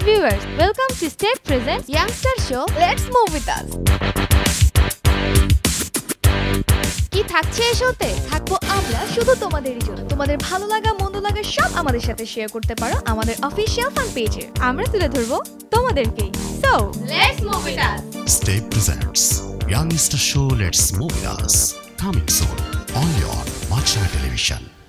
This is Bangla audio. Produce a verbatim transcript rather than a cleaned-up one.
viewers, welcome to Step Presents Youngster Show. Let's move with us. কি থাকছে এই শোতে? থাকবো আমরা শুধু তোমাদেরই জন্য। তোমাদের ভালো লাগা মন্দ লাগা সব আমাদের সাথে শেয়ার করতে পারো আমাদের অফিশিয়াল ফান পেজে। আমরা তুলে ধরবো তোমাদেরকেই। So, let's move with us. Step Presents Youngster Show. Let's move with us. Coming soon only on maasranga television.